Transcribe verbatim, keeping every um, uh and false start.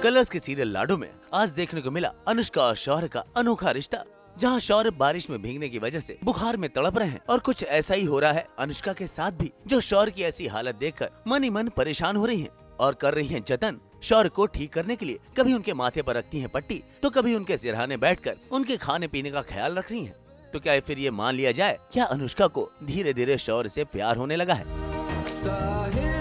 Colours के serial लाडो में आज देखने को मिला अनुष्का और शौर्य का अनोखा रिश्ता, जहां शौर्य बारिश में भीगने की वजह से बुखार में तड़प रहे हैं और कुछ ऐसा ही हो रहा है अनुष्का के साथ भी, जो शौर्य की ऐसी हालत देखकर मन ही मन परेशान हो रही हैं और कर रही हैं जतन शौर्य को ठीक करने के लिए। कभी उनके माथे पर रखती हैं पट्टी, तो कभी उनके सिरहाने बैठकर उनके खाने पीने का ख्याल रख रही हैं। तो क्या फिर ये मान लिया जाए, क्या अनुष्का को धीरे धीरे शौर्य से प्यार होने लगा है?